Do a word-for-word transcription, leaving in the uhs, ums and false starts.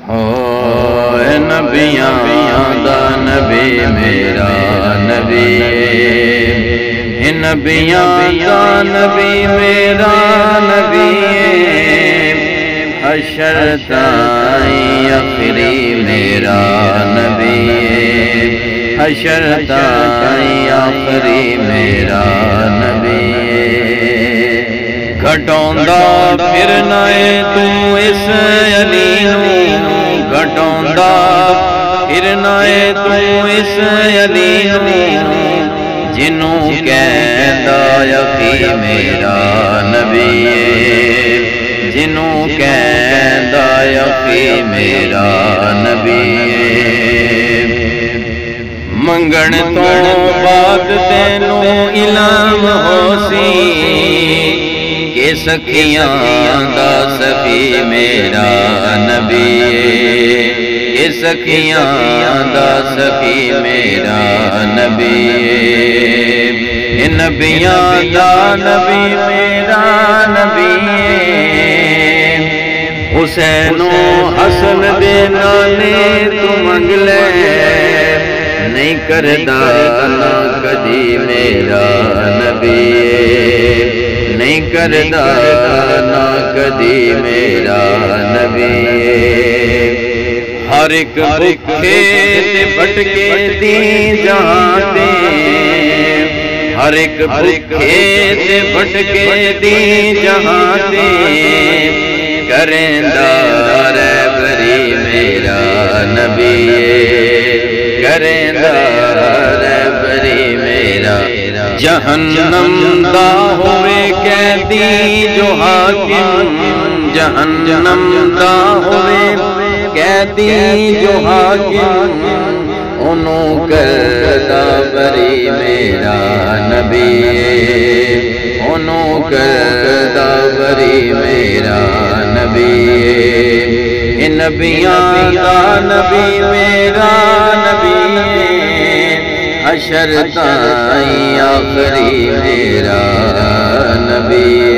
اے نبیاں دا نبی میرا نبی، اے نبیاں دا نبی میرا نبی، حشر تائیں آخری میرا نبی، حشر تائیں آخری میرا نبی۔ گھٹوندا پھرنا ہے تو اس علی نوں، گھٹوندا پھرنا ہے تو اس علی نوں، جنوں کہندا یقی میرا نبی، جنوں کہندا یقی میرا نبی۔ منگن تو بعد تینوں علم ہو سی کہ سکھیاں دا سخی میرا نبی، کہ سکھیاں دا سخی میرا نبی، اے نبیاں دا نبی میرا نبی۔ حسین و حسن دے نانے تو منگ لے، نہیں کردا نہ کدی میرا نبی، نہیں کردا نہ کدی میرا نبی۔ ہر ایک بھکھے تے بھٹکے دی جہاں تے، ہر ایک بھکھے تے بھٹکے دی جہاں تے، کریندا رہبری میرا نبی، کریندا رہبری میرا۔ جہنم دا ہوئے قیدی جو حاکم، جہنم دا ہوئے قیدی جو حاکم، انہوں کردا بری میرا نبی، انہوں کردا بری میرا نبی۔ اے نبیاں دا نبی میرا نبی، حشر تائیں آخری میرا نبی۔